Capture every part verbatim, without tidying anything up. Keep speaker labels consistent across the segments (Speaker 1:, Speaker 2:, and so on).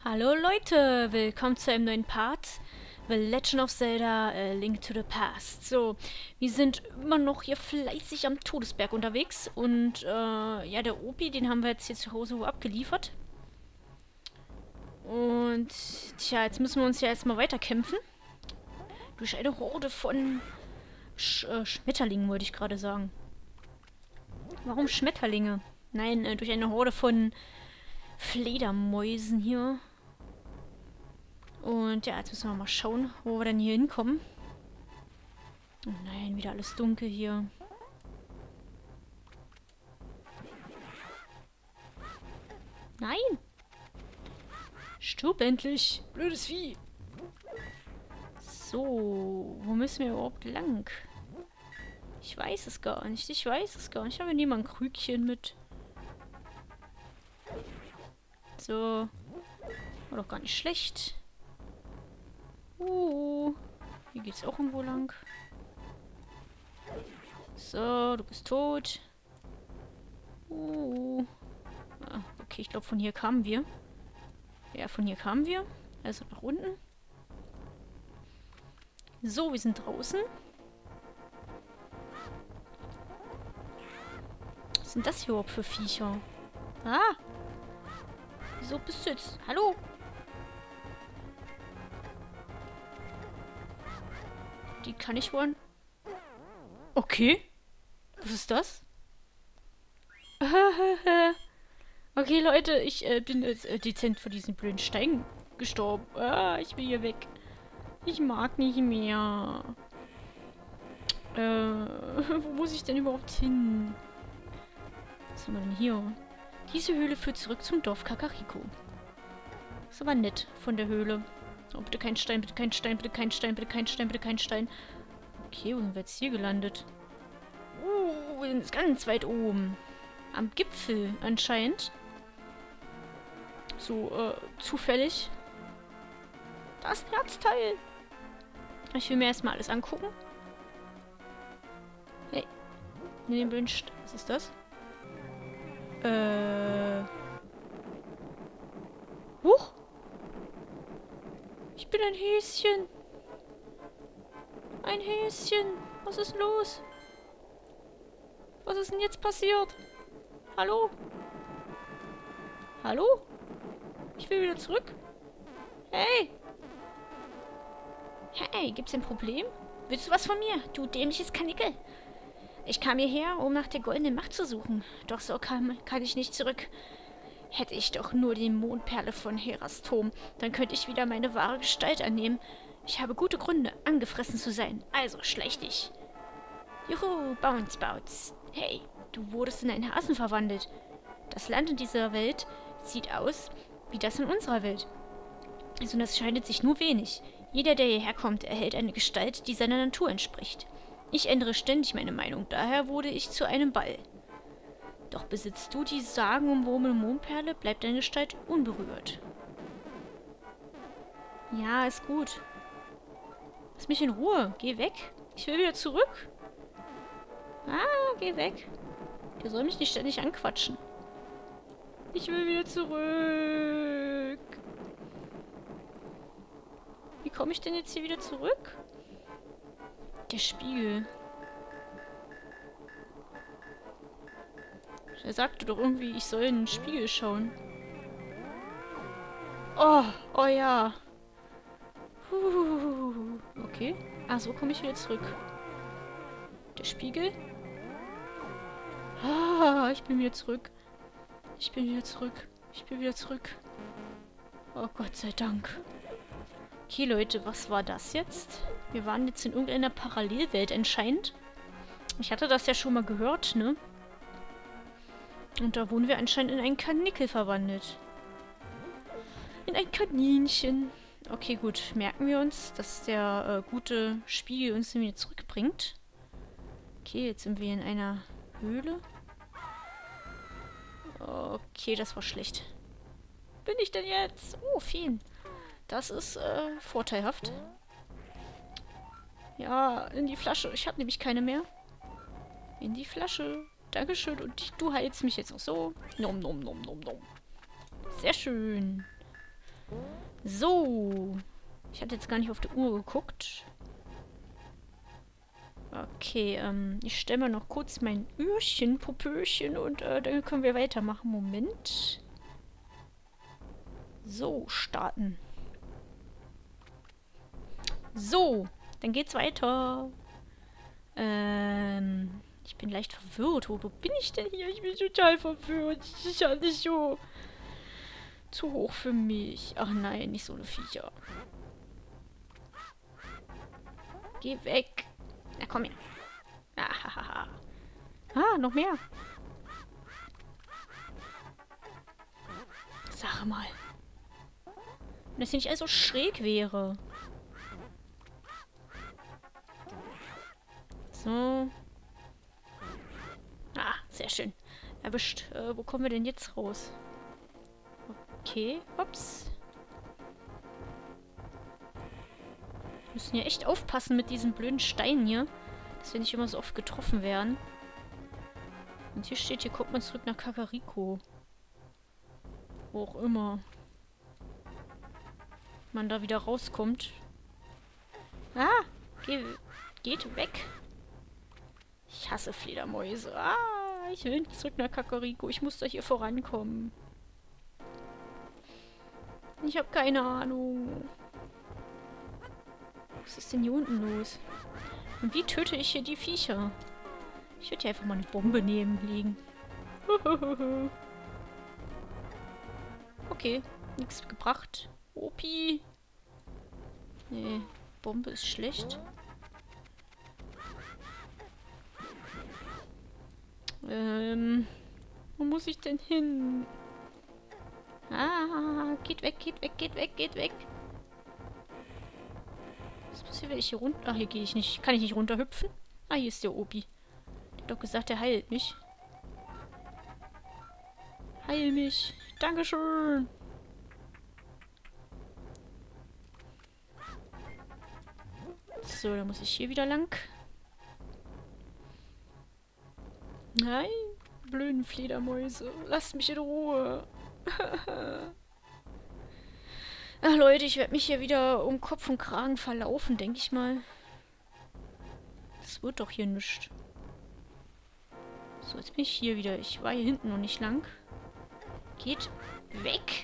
Speaker 1: Hallo Leute, willkommen zu einem neuen Part. The Legend of Zelda, äh, Link to the Past. So, wir sind immer noch hier fleißig am Todesberg unterwegs. Und, äh, ja, der Opi, den haben wir jetzt hier zu Hause abgeliefert. Und, tja, jetzt müssen wir uns ja erstmal weiterkämpfen. Durch eine Horde von Sch äh, Schmetterlingen, wollte ich gerade sagen. Warum Schmetterlinge? Nein, äh, durch eine Horde von Fledermäusen hier. Und ja, jetzt müssen wir mal schauen, wo wir denn hier hinkommen. Oh nein, wieder alles dunkel hier. Nein! Stirb endlich! Blödes Vieh! So, wo müssen wir überhaupt lang? Ich weiß es gar nicht, ich weiß es gar nicht. Ich habe niemand ein Krügchen mit. So. War doch gar nicht schlecht. Uh, hier geht's auch irgendwo lang. So, du bist tot. Uh. Ah, okay, ich glaube, von hier kamen wir. Ja, von hier kamen wir. Also nach unten. So, wir sind draußen. Was sind das hier überhaupt für Viecher? Ah! Wieso bist du jetzt? Hallo? Die kann ich wohl... Okay. Was ist das? Okay, Leute, ich äh, bin jetzt äh, dezent vor diesen blöden Steinen gestorben. Ah, ich will hier weg. Ich mag nicht mehr. Äh, wo muss ich denn überhaupt hin? Was haben wir denn hier? Diese Höhle führt zurück zum Dorf Kakariko. Ist aber nett von der Höhle. Oh, bitte kein Stein, bitte kein Stein, bitte kein Stein, bitte kein Stein, bitte kein Stein. Okay, wo sind wir jetzt hier gelandet? Uh, wir sind jetzt ganz weit oben. Am Gipfel anscheinend. So, äh, zufällig. Das Herzteil. Ich will mir erstmal alles angucken. Hey. In den blöden St Was ist das? Äh. Huch! Ich bin ein Häschen. Ein Häschen. Was ist los? Was ist denn jetzt passiert? Hallo? Hallo? Ich will wieder zurück. Hey! Hey, gibt's ein Problem? Willst du was von mir, du dämliches Kanickel? Ich kam hierher, um nach der goldenen Macht zu suchen. Doch so kam, kann ich nicht zurück. Hätte ich doch nur die Mondperle von Herastom, dann könnte ich wieder meine wahre Gestalt annehmen. Ich habe gute Gründe, angefressen zu sein. Also schleich dich. Juhu, Bounce Bouts. Hey, du wurdest in einen Hasen verwandelt. Das Land in dieser Welt sieht aus wie das in unserer Welt. Also das scheidet sich nur wenig. Jeder, der hierher kommt, erhält eine Gestalt, die seiner Natur entspricht. Ich ändere ständig meine Meinung, daher wurde ich zu einem Ball. Doch besitzt du die sagenumwobene Mondperle, bleibt deine Gestalt unberührt. Ja, ist gut. Lass mich in Ruhe. Geh weg. Ich will wieder zurück. Ah, geh weg. Der soll mich nicht ständig anquatschen. Ich will wieder zurück. Wie komme ich denn jetzt hier wieder zurück? Der Spiegel. Er sagte doch irgendwie, ich soll in den Spiegel schauen. Oh, oh ja. Puh, okay. Ah, so komme ich wieder zurück. Der Spiegel. Ah, ich bin wieder zurück. Ich bin wieder zurück. Ich bin wieder zurück. Oh Gott sei Dank. Okay, Leute, was war das jetzt? Wir waren jetzt in irgendeiner Parallelwelt anscheinend. Ich hatte das ja schon mal gehört, ne? Und da wurden wir anscheinend in einen Kanickel verwandelt. In ein Kaninchen. Okay, gut. Merken wir uns, dass der äh, gute Spiegel uns wieder zurückbringt. Okay, jetzt sind wir in einer Höhle. Okay, das war schlecht. Bin ich denn jetzt? Oh, Feen. Das ist äh, vorteilhaft. Ja, in die Flasche. Ich habe nämlich keine mehr. In die Flasche. Dankeschön. Und du heilst mich jetzt auch so. Nom, nom, nom, nom, nom. Sehr schön. So. Ich hatte jetzt gar nicht auf die Uhr geguckt. Okay, ähm, ich stelle mal noch kurz mein Öhrchen, Popöchen und äh, dann können wir weitermachen. Moment. So, starten. So, dann geht's weiter. Ähm, ich bin leicht verwirrt. Wo, wo bin ich denn hier? Ich bin total verwirrt. Das ist ja nicht so zu hoch für mich. Ach nein, nicht so eine Viecher. Geh weg. Na komm her. Ah, ah, noch mehr. Sag mal. Wenn das hier nicht alles so schräg wäre. So. Ah, sehr schön. Erwischt. Äh, wo kommen wir denn jetzt raus? Okay, ups. Wir müssen ja echt aufpassen mit diesen blöden Steinen hier. Dass wir nicht immer so oft getroffen werden. Und hier steht, hier kommt man zurück nach Kakariko. Wo auch immer man da wieder rauskommt. Ah! Geh, geht weg! Ich hasse Fledermäuse. Ah! Ich will nicht zurück nach Kakariko. Ich muss da hier vorankommen. Ich habe keine Ahnung. Was ist denn hier unten los? Und wie töte ich hier die Viecher? Ich würde hier einfach mal eine Bombe neben liegen. Okay, nichts gebracht. Opi. Nee, Bombe ist schlecht. Ähm, wo muss ich denn hin? Ah, geht weg, geht weg, geht weg, geht weg. Was passiert, wenn ich hier runter... Ach, hier gehe ich nicht. Kann ich nicht runterhüpfen? Ah, hier ist der Opi. Der hat doch gesagt, er heilt mich. Heil mich. Dankeschön. So, dann muss ich hier wieder lang. Nein, blöden Fledermäuse. Lasst mich in Ruhe. Ach Leute, ich werde mich hier wieder um Kopf und Kragen verlaufen, denke ich mal. Das wird doch hier nichts. So, jetzt bin ich hier wieder. Ich war hier hinten noch nicht lang. Geht weg!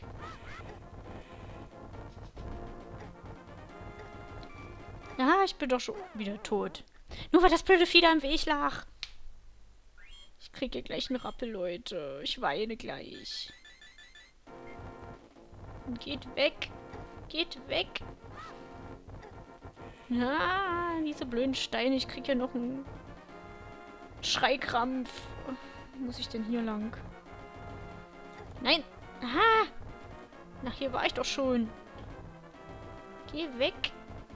Speaker 1: Ah, ich bin doch schon wieder tot. Nur weil das blöde Vieh da im Weg lag. Ich kriege gleich einen Rappel, Leute. Ich weine gleich. Und geht weg. Geht weg. Ah, diese blöden Steine. Ich kriege ja noch einen Schreikrampf. Wo muss ich denn hier lang? Nein. Aha. Nach hier war ich doch schon. Geh weg.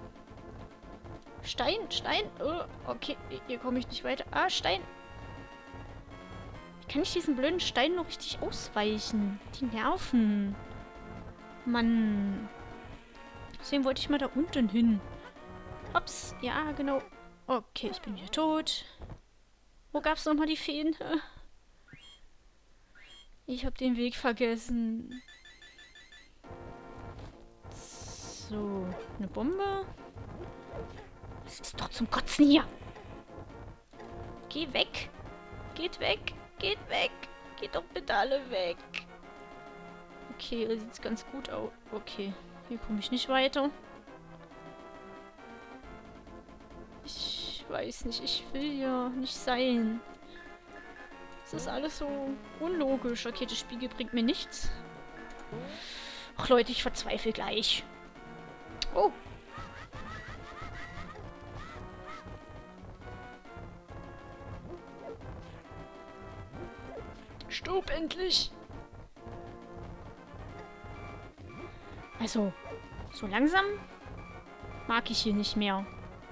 Speaker 1: Stein, Stein. Oh, okay, hier komme ich nicht weiter. Ah, Stein. Wie kann ich diesen blöden Stein noch richtig ausweichen? Die nerven. Mann. Deswegen wollte ich mal da unten hin. Ups, ja, genau. Okay, ich bin wieder tot. Wo gab's nochmal die Feen? Ich habe den Weg vergessen. So, eine Bombe. Es ist doch zum Kotzen hier. Geh weg. Geht weg. Geht weg. Geht doch bitte alle weg. Okay, da sieht's ganz gut aus. Okay, hier komme ich nicht weiter. Ich weiß nicht, ich will ja nicht sein. Es ist alles so unlogisch. Okay, das Spiegel bringt mir nichts. Ach Leute, ich verzweifle gleich. Oh. Stirb endlich. Also, so langsam mag ich hier nicht mehr.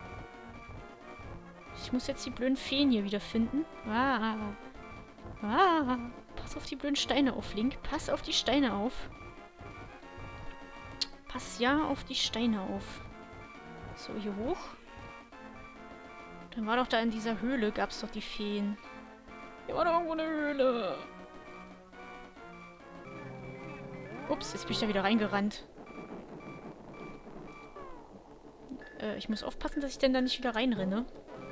Speaker 1: Ich muss jetzt die blöden Feen hier wieder finden. Ah. Ah. Pass auf die blöden Steine auf, Link. Pass auf die Steine auf. Pass ja auf die Steine auf. So, hier hoch. Dann war doch da in dieser Höhle, gab es doch die Feen. Hier war doch irgendwo eine Höhle. Ups, jetzt bin ich da wieder reingerannt. Äh, ich muss aufpassen, dass ich denn da nicht wieder reinrenne.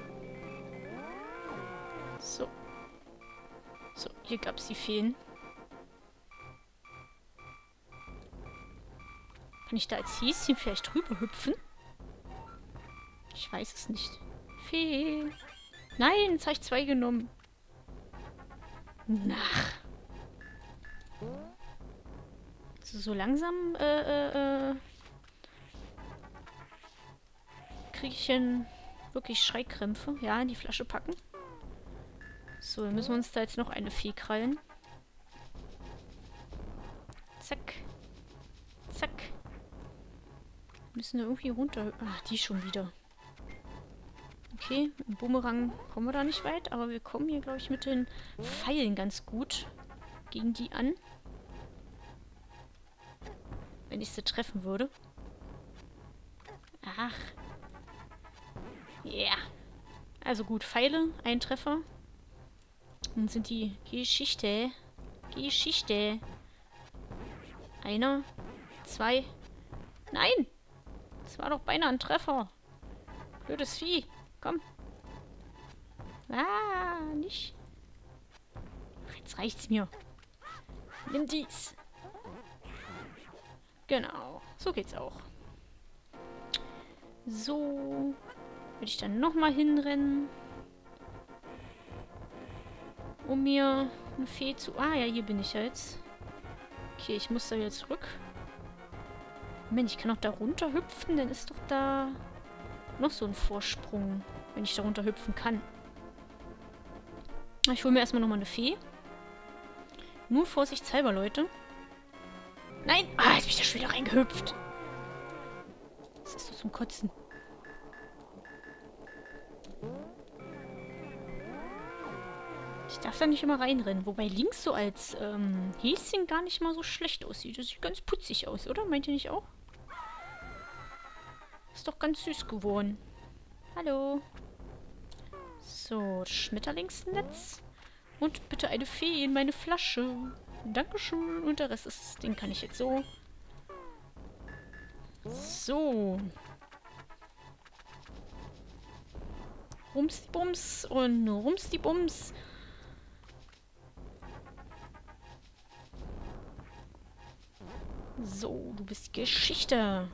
Speaker 1: So. So, hier gab es die Feen. Kann ich da als Häschen vielleicht rüber hüpfen? Ich weiß es nicht. Fee. Nein, jetzt habe ich zwei genommen. Nach. So, so langsam, äh, äh, äh, kriege ich hin wirklich Schreikrämpfe. Ja, in die Flasche packen. So, dann müssen wir uns da jetzt noch eine Fee krallen. Zack. Zack. Müssen wir irgendwie runter... Ach, die schon wieder. Okay, im Bumerang kommen wir da nicht weit, aber wir kommen hier, glaube ich, mit den Pfeilen ganz gut gegen die an. Wenn ich sie treffen würde. Ach. Ja. Yeah. Also gut, Pfeile, ein Treffer. Dann sind die Geschichte. Geschichte. Einer. Zwei. Nein! Das war doch beinahe ein Treffer. Blödes Vieh. Komm. Ah, nicht. Ach, jetzt reicht's mir. Nimm dies. Genau. So geht's auch. So. Würde ich dann nochmal hinrennen. Um mir eine Fee zu... Ah ja, hier bin ich ja jetzt. Okay, ich muss da wieder zurück. Moment, ich kann auch da runter hüpfen. Dann ist doch da noch so ein Vorsprung, wenn ich da runter hüpfen kann. Ich hole mir erstmal nochmal eine Fee. Nur vorsichtshalber, Leute. Nein! Ah, jetzt bin ich da schon wieder reingehüpft. Das ist doch zum Kotzen. Ich darf da nicht immer reinrennen. Wobei links so als ähm, Häschen gar nicht mal so schlecht aussieht. Das sieht ganz putzig aus, oder? Meint ihr nicht auch? Ist doch ganz süß geworden. Hallo. So, Schmetterlingsnetz. Und bitte eine Fee in meine Flasche. Dankeschön. Und der Rest ist, den kann ich jetzt so. So. Rumsdibums und Rumsdibums. So, du bist Geschichte.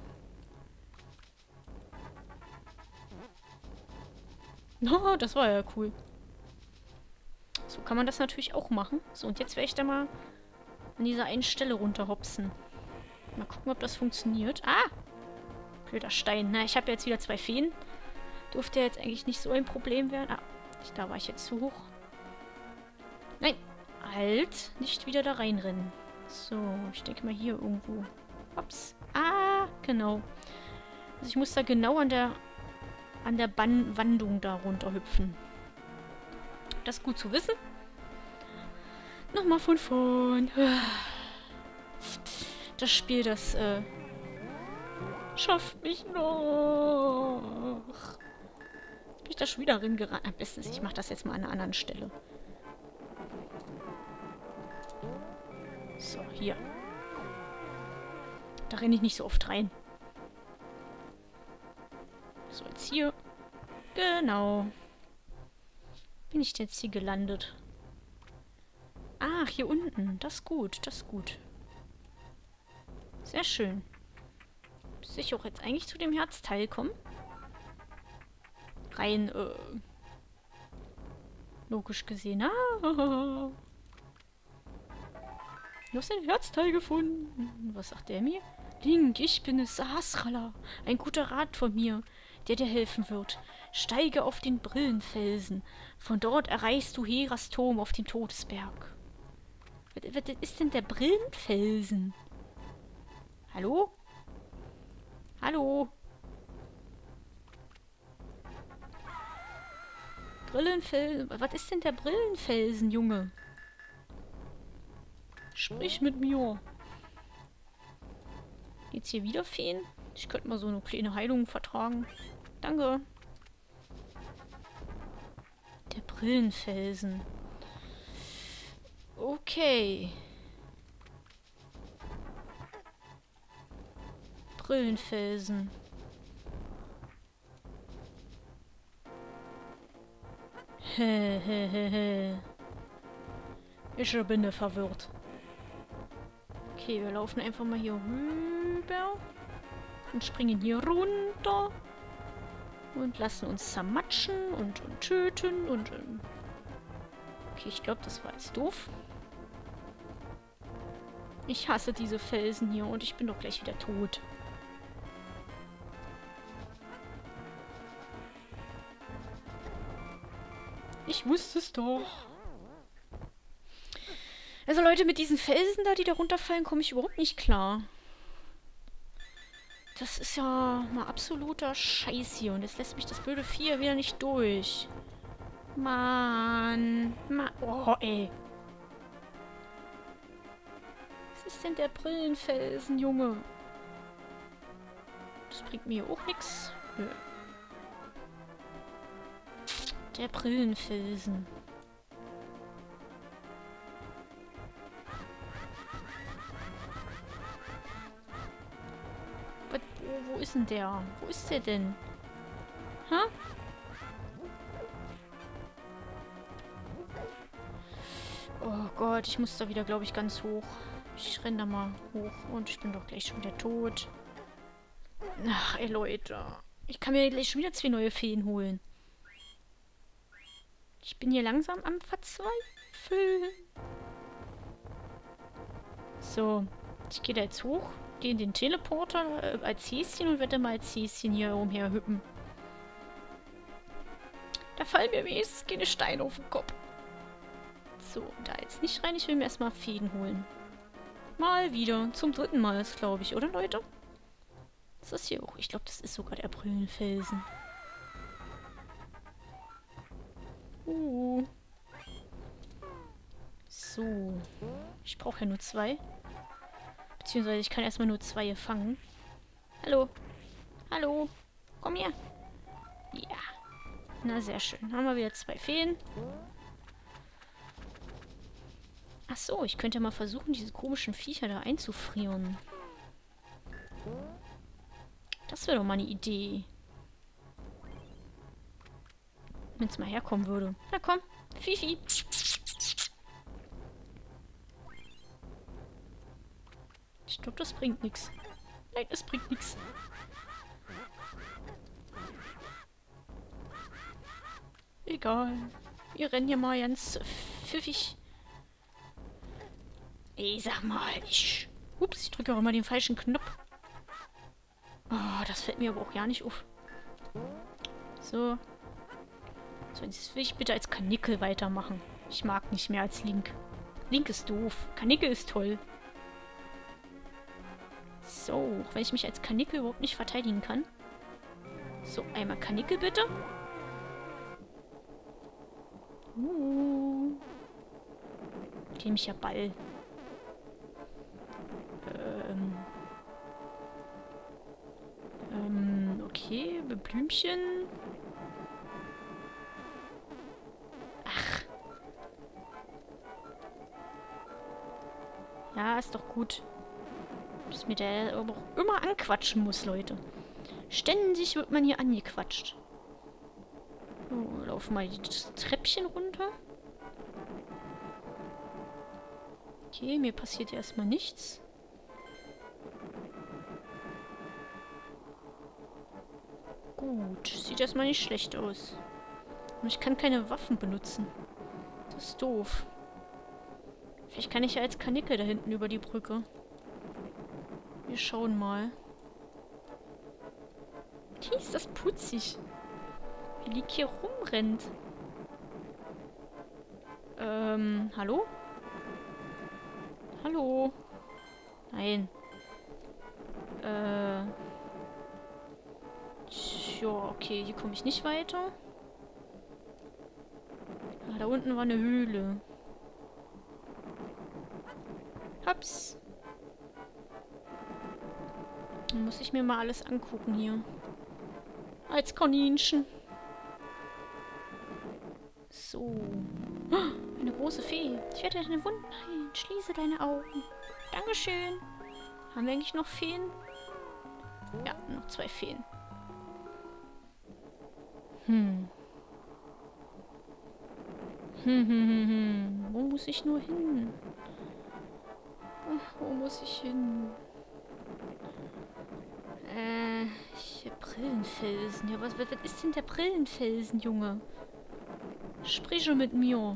Speaker 1: Oh, das war ja cool. So kann man das natürlich auch machen. So, und jetzt werde ich da mal an dieser einen Stelle runterhopsen. Mal gucken, ob das funktioniert. Ah! Blöder Stein. Na, ich habe jetzt wieder zwei Feen. Dürfte ja jetzt eigentlich nicht so ein Problem werden. Ah, da war ich jetzt zu hoch. Nein! Halt! Nicht wieder da reinrennen. So, ich denke mal hier irgendwo. Ups. Ah, genau. Also ich muss da genau an der an der Ban Wandung da runterhüpfen. Das ist gut zu wissen. Nochmal von vorn. Das Spiel, das äh, schafft mich noch. Bin ich da schon wieder reingerannt? Am besten ist, ich mache das jetzt mal an einer anderen Stelle. So, hier. Da renne ich nicht so oft rein. So, jetzt hier. Genau. Bin ich jetzt hier gelandet? Ach, hier unten. Das ist gut, das ist gut. Sehr schön. Müsste ich auch jetzt eigentlich zu dem Herzteil kommen? Rein, äh... logisch gesehen. Ah, du hast ein Herzteil gefunden. Was sagt der mir? Link, ich bin es, Sahasrahla. Ein guter Rat von mir, der dir helfen wird. Steige auf den Brillenfelsen. Von dort erreichst du Heras Turm auf dem Todesberg. Was, was ist denn der Brillenfelsen? Hallo? Hallo? Brillenfelsen? Was ist denn der Brillenfelsen, Junge? Sprich mit mir. Jetzt hier wieder Feen? Ich könnte mal so eine kleine Heilung vertragen. Danke. Der Brillenfelsen. Okay. Brillenfelsen. Hehehehe. Ich bin verwirrt. Okay, wir laufen einfach mal hier rüber. Und springen hier runter. Und lassen uns zermatschen und, und töten und... Ähm okay, ich glaube, das war jetzt doof. Ich hasse diese Felsen hier und ich bin doch gleich wieder tot. Ich wusste es doch. Also Leute, mit diesen Felsen da, die da runterfallen, komme ich überhaupt nicht klar. Das ist ja mal absoluter Scheiß hier. Und jetzt lässt mich das blöde Vieh wieder nicht durch. Mann. Mann. Oh, ey. Was ist denn der Brillenfelsen, Junge? Das bringt mir auch nichts. Nö. Der Brillenfelsen. Wo, wo ist denn der? Wo ist der denn? Hä? Oh Gott, ich muss da wieder, glaube ich, ganz hoch. Ich renne da mal hoch und ich bin doch gleich schon wieder tot. Ach, ey Leute. Ich kann mir gleich schon wieder zwei neue Feen holen. Ich bin hier langsam am Verzweifeln. So, ich gehe da jetzt hoch, gehe in den Teleporter äh, als Häschen und werde mal als Häschen hier umherhüppen. Da fallen mir wenigstens keine Steine auf den Kopf. So, da jetzt nicht rein. Ich will mir erstmal Feen holen. Mal wieder. Zum dritten Mal ist, glaube ich, oder Leute? Ist das hier auch? Ich glaube, das ist sogar der Brillenfelsen. Uh. So. Ich brauche ja nur zwei. Beziehungsweise ich kann erstmal nur zwei fangen. Hallo. Hallo. Komm her. Ja. Na, sehr schön. Haben wir wieder zwei Feen. Ach so, ich könnte ja mal versuchen, diese komischen Viecher da einzufrieren. Das wäre doch mal eine Idee. Wenn es mal herkommen würde. Na komm, Fifi. Ich glaube, das bringt nichts. Nein, das bringt nichts. Egal. Wir rennen hier mal ganz pfiffig. Ey, sag mal, ich... Ups, ich drücke auch immer den falschen Knopf. Oh, das fällt mir aber auch ja nicht auf. So. So, jetzt will ich bitte als Karnickel weitermachen. Ich mag nicht mehr als Link. Link ist doof. Karnickel ist toll. So, auch wenn ich mich als Karnickel überhaupt nicht verteidigen kann. So, einmal Karnickel bitte. Uh. Dämlicher Ball. Ähm. Ähm, okay, Blümchen. Ach. Ja, ist doch gut. Dass mir der aber auch immer anquatschen muss, Leute. Ständig wird man hier angequatscht. So, laufen mal die Treppchen runter. Okay, mir passiert ja erstmal nichts. Gut, sieht erstmal nicht schlecht aus. Und ich kann keine Waffen benutzen. Das ist doof. Vielleicht kann ich ja als Karnickel da hinten über die Brücke. Wir schauen mal. Wie ist das putzig? Wie Lieg hier rumrennt. Ähm, hallo? Hallo? Nein. Äh. Ja, okay, hier komme ich nicht weiter. Ah, da unten war eine Höhle. Hops. Dann muss ich mir mal alles angucken hier. Als Kaninchen. So. Oh, eine große Fee. Ich werde deine Wunden heilen. Schließe deine Augen. Dankeschön. Haben wir eigentlich noch Feen? Ja, noch zwei Feen. Hm. Hm, hm, hm, hm. Wo muss ich nur hin? Ach, wo muss ich hin? Äh, hier Brillenfelsen. Ja, was, was, was ist denn der Brillenfelsen, Junge? Sprich schon mit mir.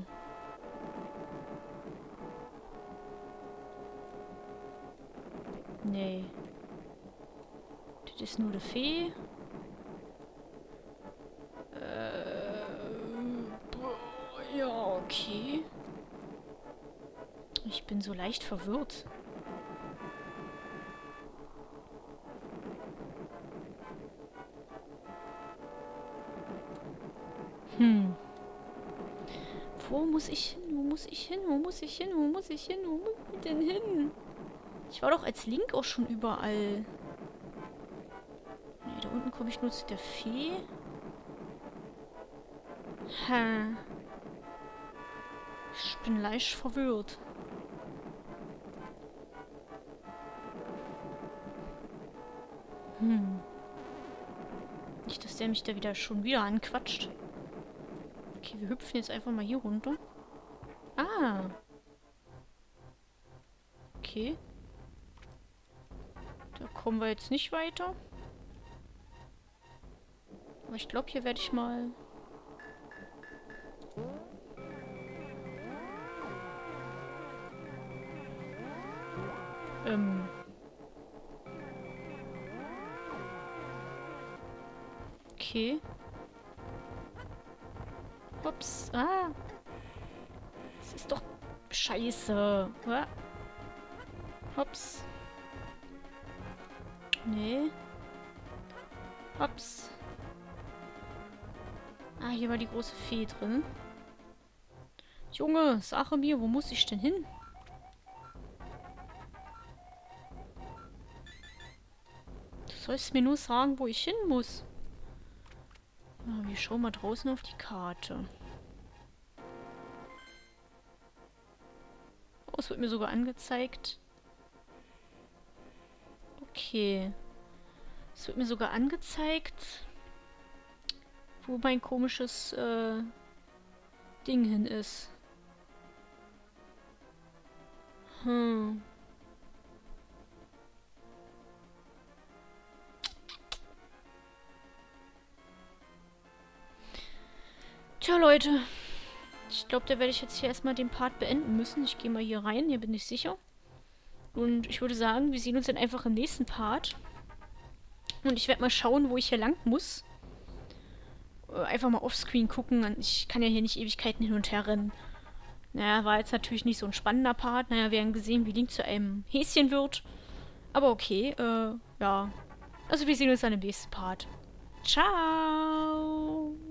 Speaker 1: Nee. Das ist nur eine Fee. Äh, ja, okay. Ich bin so leicht verwirrt. Hm. Wo muss ich hin? Wo muss ich hin? Wo muss ich hin? Wo muss ich hin? Wo muss ich denn hin? Ich war doch als Link auch schon überall. Nee, da unten komme ich nur zu der Fee. Hä? Ich bin leicht verwirrt. Hm. Nicht, dass der mich da wieder schon wieder anquatscht. Okay, wir hüpfen jetzt einfach mal hier runter. Ah. Okay. Da kommen wir jetzt nicht weiter. Aber ich glaube, hier werde ich mal... Ähm... Okay. Ups. Ah. Das ist doch scheiße. Ja. Hops. Nee. Hops. Ah, hier war die große Fee drin. Junge, sage mir, wo muss ich denn hin? Du sollst mir nur sagen, wo ich hin muss. Ah, wir schauen mal draußen auf die Karte. Oh, es wird mir sogar angezeigt. Okay. Es wird mir sogar angezeigt, wo mein komisches äh, Ding hin ist. Hm. Tja, Leute. Ich glaube, da werde ich jetzt hier erstmal den Part beenden müssen. Ich gehe mal hier rein, hier bin ich sicher. Und ich würde sagen, wir sehen uns dann einfach im nächsten Part. Und ich werde mal schauen, wo ich hier lang muss. Einfach mal offscreen gucken. Ich kann ja hier nicht Ewigkeiten hin und her rennen. Naja, war jetzt natürlich nicht so ein spannender Part. Naja, wir haben gesehen, wie Link zu einem Häschen wird. Aber okay, äh, ja. Also wir sehen uns dann im nächsten Part. Ciao!